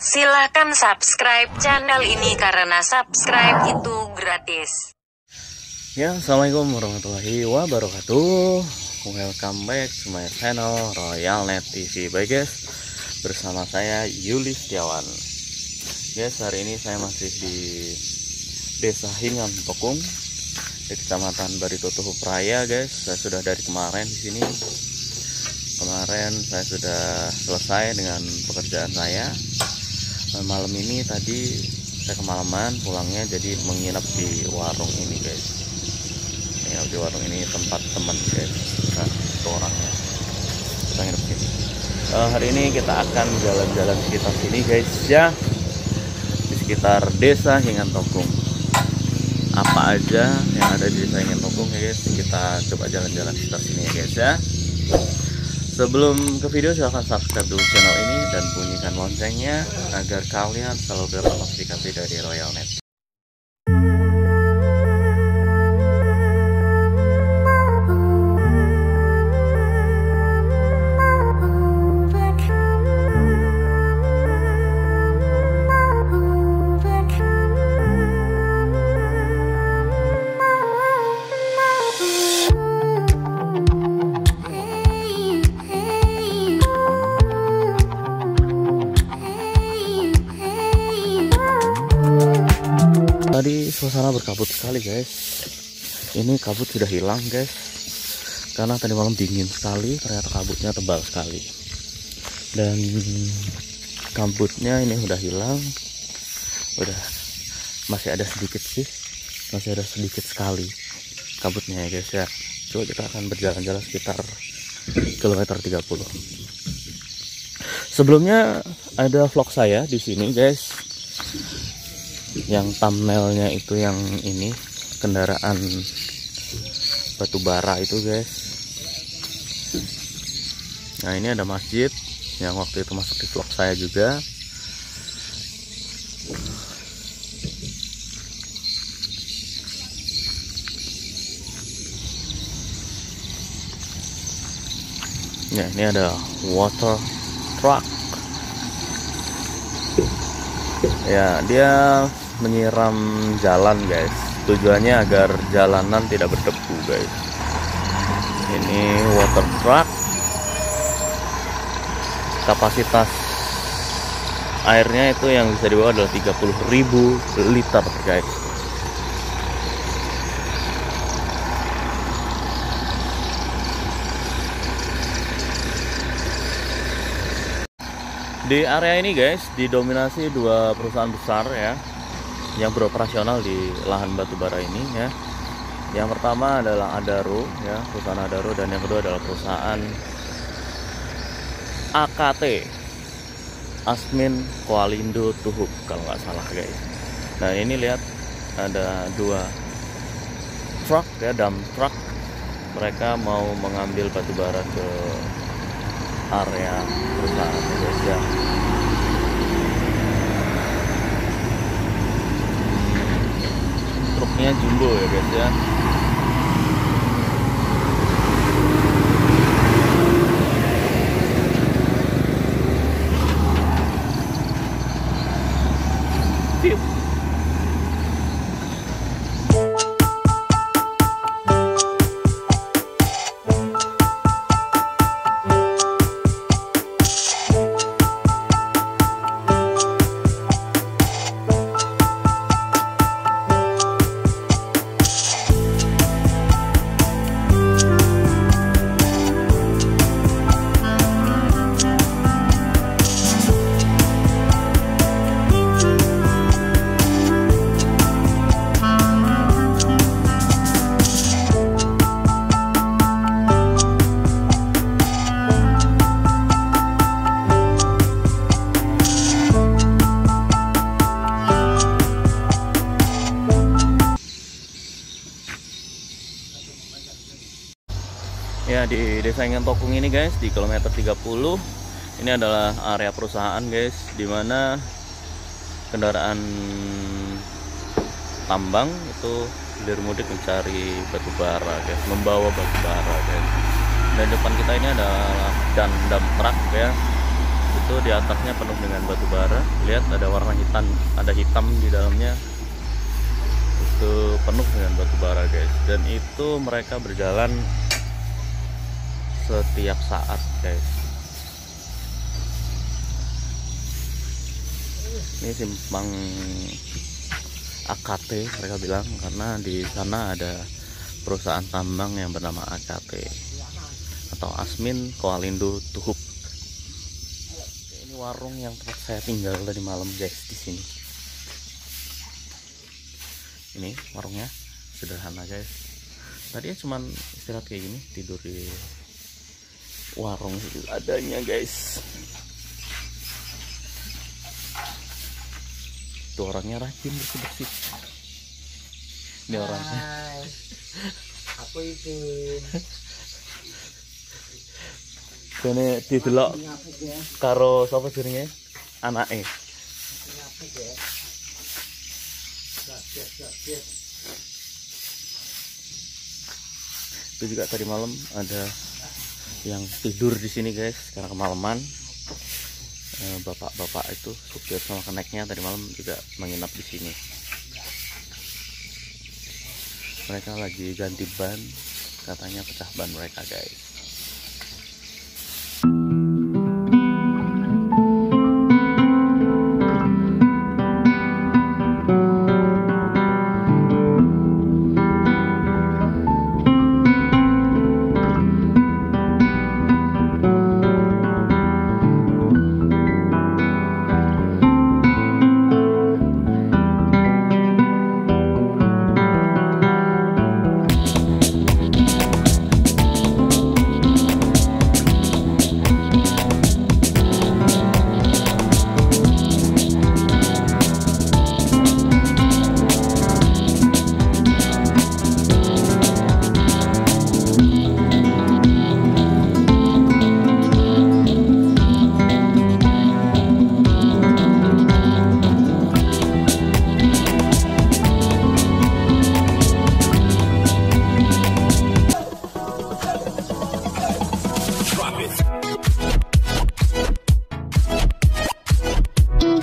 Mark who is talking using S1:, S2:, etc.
S1: Silahkan subscribe channel ini karena subscribe itu gratis.
S2: Ya, assalamualaikum warahmatullahi wabarakatuh. Welcome back to my channel Royalnet TV. Baik guys, bersama saya Yuli Setiawan. Guys, hari ini saya masih di Desa Hingan Tokung di Kecamatan Barito Tuhuk Raya. Guys, saya sudah dari kemarin di sini. Kemarin saya sudah selesai dengan pekerjaan saya. Malam ini tadi saya kemalaman pulangnya, jadi menginap di warung ini guys. Menginap di warung ini, tempat teman guys. Nah, itu orangnya. Kita nginep sini. Hari ini kita akan jalan-jalan sekitar sini guys ya. Di sekitar Desa Hingan Tokung. Apa aja yang ada di Desa Hingan Tokung ya guys. Kita coba jalan-jalan sekitar sini ya guys ya. Sebelum ke video, silahkan subscribe dulu channel ini dan bunyikan loncengnya agar kalian selalu dapat notifikasi dari Royalnet. Tadi suasana berkabut sekali guys. Ini kabut sudah hilang guys, karena tadi malam dingin sekali. Ternyata kabutnya tebal sekali. Dan kabutnya ini udah hilang. Udah masih ada sedikit sih. Masih ada sedikit sekali kabutnya ya guys ya. Coba kita akan berjalan-jalan sekitar kilometer 30. Sebelumnya ada vlog saya di sini guys, yang thumbnailnya itu yang ini kendaraan batu bara itu guys. Nah, ini ada masjid yang waktu itu masuk di vlog saya juga. Ya, ini ada water truck. Ya, dia menyiram jalan guys, tujuannya agar jalanan tidak berdebu guys. Ini water truck, kapasitas airnya itu yang bisa dibawa adalah 30.000 liter guys. Di area ini guys didominasi dua perusahaan besar ya, yang beroperasional di lahan batu bara ini ya. Yang pertama adalah Adaro ya, perusahaan Adaro, dan yang kedua adalah perusahaan AKT, Asmin Kualindo Tuhuk kalau nggak salah guys. Nah, ini lihat ada dua truk ya, dump truck. Mereka mau mengambil batu bara ke area perusahaan guys ya. Truknya jumbo ya guys ya. Ya, di Desa Hingan Tokung ini guys, di kilometer 30 ini adalah area perusahaan guys, dimana kendaraan tambang itu hilir mudik mencari batu bara guys, membawa batu bara guys. Dan depan kita ini adalah dump truck ya, Itu di atasnya penuh dengan batu bara. Lihat ada warna hitam, ada hitam di dalamnya. Itu penuh dengan batu bara guys. Dan itu mereka berjalan setiap saat guys. Ini simpang AKT mereka bilang, karena di sana ada perusahaan tambang yang bernama AKT atau Asmin Koalindo Tuhuk. Ini warung yang tempat saya tinggal tadi malam guys di sini. Ini warungnya sederhana guys. Tadinya cuman istirahat kayak gini, tidur di warung itu adanya guys. Itu orangnya rajin bersih-bersih. Ini orangnya.
S3: Apa itu?
S2: Kene didelok karo sapa jenenge? Anake. Itu juga tadi malam ada yang tidur di sini guys karena kemalaman. Bapak-bapak itu supir sama keneknya tadi malam juga menginap di sini. Mereka lagi ganti ban, katanya pecah ban mereka guys.